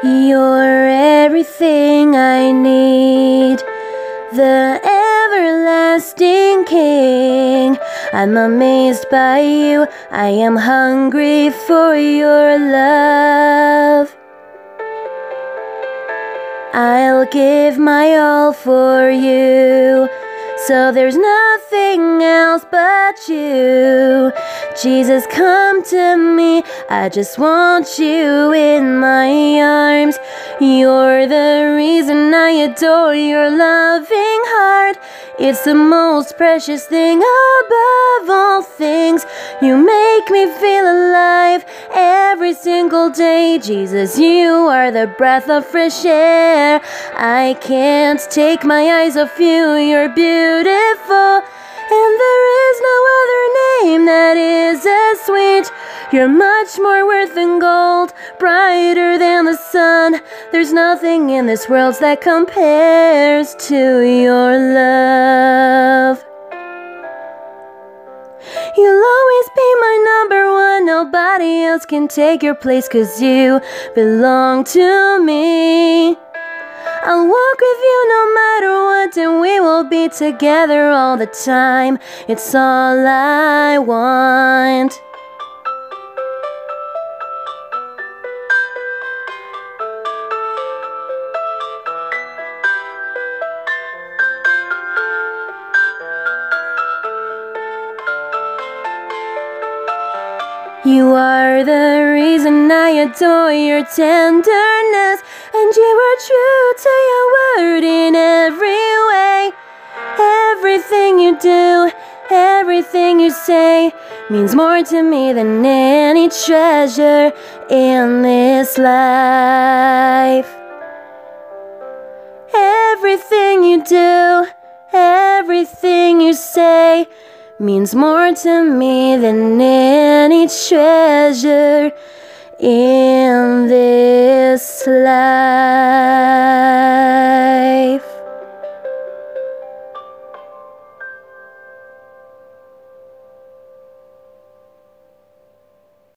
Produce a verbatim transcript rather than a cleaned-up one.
You're everything I need, the everlasting King. I'm amazed by you, I am hungry for your love. I'll give my all for you, so there's nothing else but you. Jesus, come to me, I just want you in my arms. You're the reason I adore your loving heart. It's the most precious thing above all things. You make me feel alive every single day. Jesus, you are the breath of fresh air. I can't take my eyes off you, you're beautiful, and there is no other name that is as sweet. You're much more worth than gold, brighter than the sun. There's nothing in this world that compares to your love. You'll always be my number one. Nobody else can take your place, 'cause you belong to me. I'll walk with you no matter what, and we will be together all the time. It's all I want. You are the reason I adore your tenderness, and you are true to your word in every way. Everything you do, everything you say means more to me than any treasure in this life. Everything you do, everything you say means more to me than any treasure in this life.